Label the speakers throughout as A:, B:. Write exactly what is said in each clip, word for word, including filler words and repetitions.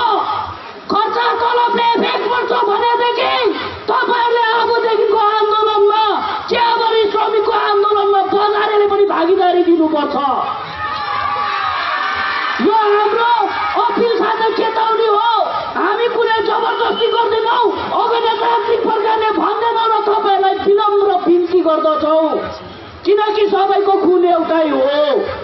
A: खर्च तलबले इफेक्ट पर्छ भनेदेखि तपाईहरुले अबदेखिको आन्दोलनमा चियाबारी श्रमिकको आन्दोलनमा बजारले पनि भागीदारी दिनुपर्छ। यो हाम्रो अपिल साथै चेतावनी हो। हामी कुनै जबरजस्ती गर्दैनौं, अगणतान्त्रिक प्रकारले भन्दैनौं र तपाईहरुलाई विनम्र बिन्ती गर्दछौ किनकि सबैको खुन एउटै हो।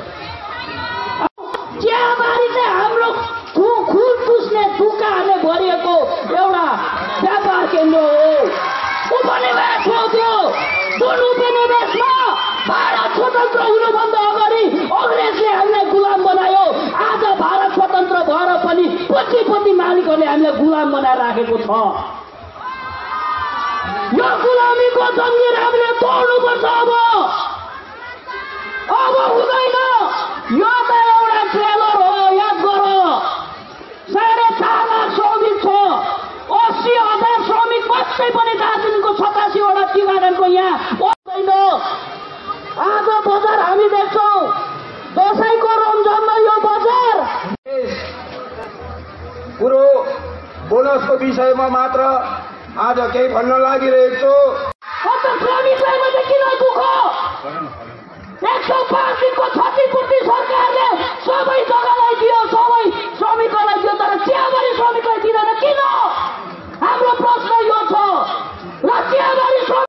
A: चियाबारी चाहिँ हाम्रो खुन पुस्ने थुकाहरूले भरिएको एउटा व्यापार केन्द्र हो। उपनिवेश हो त्यो। जुन उपनिवेशमा भारत स्वतन्त्र हुनुभन्दा अगाडि अंग्रेजले हामीलाई गुलाम बनायो। आज भारत स्वतन्त्र भएर पनि पछिपछि मालिकहरूले हामीलाई गुलाम बनाएर राखेको छ। यो गुलामीको जंजीर हामीले तोड्नुपर्छ। अब अब हुँदैन। यो त एउटा ट्रेलर हो। याद गर, साढे चार लाख श्रमिक छ, अस्सी हजार श्रमिक मात्रै पनि दार्जिलिङको सतासीवटा टी गार्डनको यहाँ हुँदैन। आज बजार हामी देख्छौँ। दसैँको रमझममा यो बजार
B: कुरो बोनसको विषयमा मात्र आज केही भन्न लागिरहेको छु।
A: श्रमिकलाई मात्रै किन दुःख? एक सौ पाँच दिनको क्षतिपूर्ति सरकारले सबै जग्गालाई दियो, सबै श्रमिकलाई